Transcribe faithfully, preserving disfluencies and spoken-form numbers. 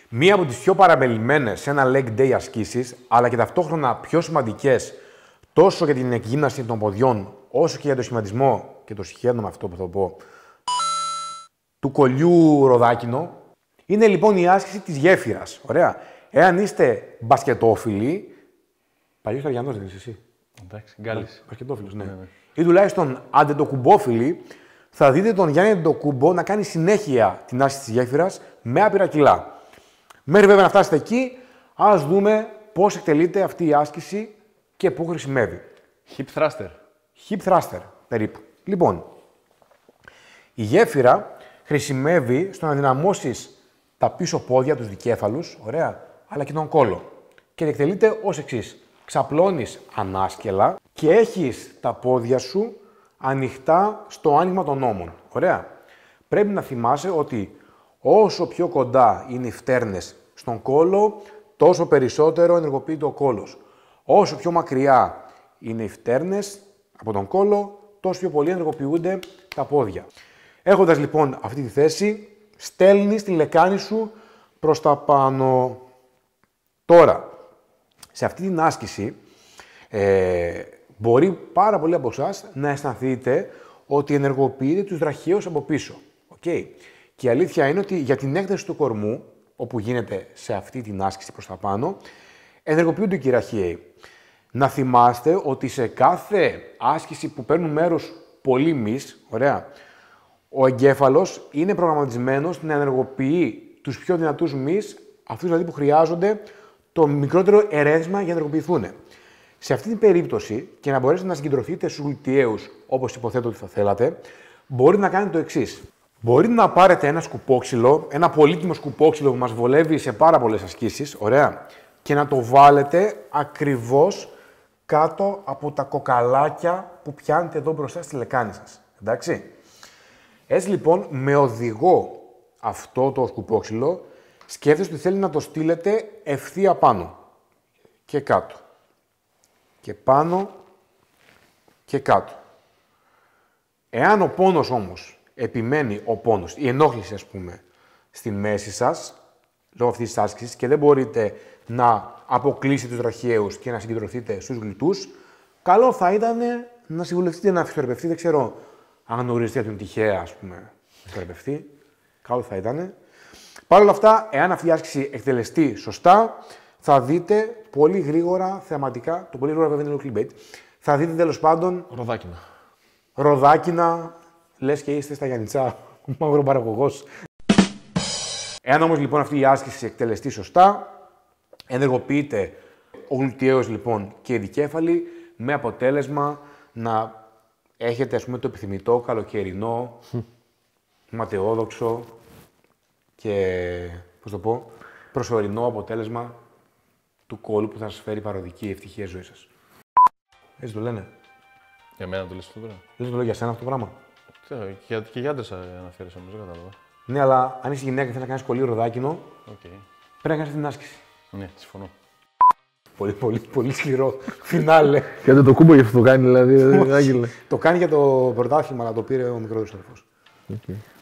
Μία από τις πιο παραμελημένες σε ένα leg day ασκήσεις, αλλά και ταυτόχρονα πιο σημαντικές τόσο για την εκγύμναση των ποδιών, όσο και για το σχηματισμό, και το συγχαίρω με αυτό που θα πω, του κολλιού ροδάκινο, είναι λοιπόν η άσκηση της γέφυρας. Ωραία. Εάν είστε μπασκετόφιλοι, παλιός Αριανός δεν είσαι εσύ. Εντάξει, Γκάλης. Μπασκετόφιλος, ναι. ναι, ναι. Ή τουλάχιστον αντετοκουμπόφιλοι, θα δείτε τον Γιάννη Αντετοκούμπο να κάνει συνέχεια την άσκηση της γέφυρας με άπειρα κιλά. Μέχρι βέβαια να φτάσετε εκεί, ας δούμε πώς εκτελείται αυτή η άσκηση και πού χρησιμεύει. Hip thruster. Hip thruster, περίπου. Λοιπόν, η γέφυρα χρησιμεύει στο να δυναμώσεις τα πίσω πόδια, τους δικέφαλους, ωραία, αλλά και τον κόλο. Και εκτελείται ως εξής. Ξαπλώνεις ανάσκελα και έχεις τα πόδια σου ανοιχτά στο άνοιγμα των ώμων. Ωραία. Πρέπει να θυμάσαι ότι όσο πιο κοντά είναι οι φτέρνες στον κόλο, τόσο περισσότερο ενεργοποιείται ο κόλος. Όσο πιο μακριά είναι οι φτέρνες από τον κόλο, τόσο πιο πολύ ενεργοποιούνται τα πόδια. Έχοντας λοιπόν αυτή τη θέση, στέλνεις τη λεκάνη σου προς τα πάνω. Τώρα, σε αυτή την άσκηση, ε, μπορεί πάρα πολλοί από εσάς να αισθανθείτε ότι ενεργοποιείτε τους βραχίους από πίσω. Okay. Και η αλήθεια είναι ότι για την έκταση του κορμού, όπου γίνεται σε αυτή την άσκηση προς τα πάνω, ενεργοποιούνται και οι βραχίοι. Να θυμάστε ότι σε κάθε άσκηση που παίρνουν μέρος πολλοί μυς, ωραία, ο εγκέφαλος είναι προγραμματισμένος να ενεργοποιεί τους πιο δυνατούς μυς, αυτούς δηλαδή που χρειάζονται το μικρότερο ερέθισμα για να ενεργοποιηθούν. Σε αυτή την περίπτωση, και να μπορέσετε να συγκεντρωθείτε στους γλουτιαίους, όπως υποθέτω ότι θα θέλατε, μπορείτε να κάνετε το εξής. Μπορείτε να πάρετε ένα σκουπόξυλο, ένα πολύτιμο σκουπόξυλο που μας βολεύει σε πάρα πολλές ασκήσεις, ωραία, και να το βάλετε ακριβώς κάτω από τα κοκαλάκια που πιάνετε εδώ μπροστά στη λεκάνη σας. Εντάξει. Έτσι λοιπόν, με οδηγό αυτό το σκουπόξυλο, σκέφτεστε ότι θέλει να το στείλετε ευθεία πάνω και κάτω. Και πάνω και κάτω. Εάν ο πόνος όμως επιμένει, ο πόνος, η ενόχληση ας πούμε, στη μέση σας, λόγω αυτής της άσκησης και δεν μπορείτε να αποκλείσετε τους βραχιαίους και να συγκεντρωθείτε στους γλυτούς, καλό θα ήταν να συμβουλευτείτε να φυσιοθεραπευτεί, δεν ξέρω αν γνωρίζετε τον τυχαία, ας πούμε, φυσιοθεραπευτεί, καλό θα ήταν. Παρ' όλα αυτά, εάν αυτή η άσκηση εκτελεστεί σωστά, θα δείτε πολύ γρήγορα θεαματικά, το πολύ γρήγορα βέβαια είναι το clickbait, θα δείτε τέλος πάντων Ροδάκινα. Ροδάκινα, λες και είστε στα Γιαννιτσά, μαύρο παραγωγός. Εάν όμως λοιπόν αυτή η άσκηση εκτελεστεί σωστά, ενεργοποιείται ο γλουτιαίος λοιπόν και η δικέφαλη, με αποτέλεσμα να έχετε ας πούμε το επιθυμητό, καλοκαιρινό, ματαιόδοξο και, πώς το πω, προσωρινό αποτέλεσμα του κόλου που θα σας φέρει παροδική ευτυχία ζωή σας. Έτσι το λένε. Για μένα το λες αυτό τώρα. Λες το λέω για σένα αυτό το πράγμα. Και, και, και για άντρες αναφέρεσαι όμως, δεν κατάλαβα. Ναι, αλλά αν είσαι γυναίκα και θέλεις να κάνεις πολύ ροδάκινο, Okay. πρέπει να κάνεις την άσκηση. Ναι, συμφωνώ. Πολύ, πολύ, πολύ σκληρό φινάλε. Γιατί το κούμπο γι' αυτό το κάνει, δηλαδή, Άγγελε. Το κάνει για το πρωτάθλημα, αλλά το πήρε ο μικρότερος αδερφός. Okay.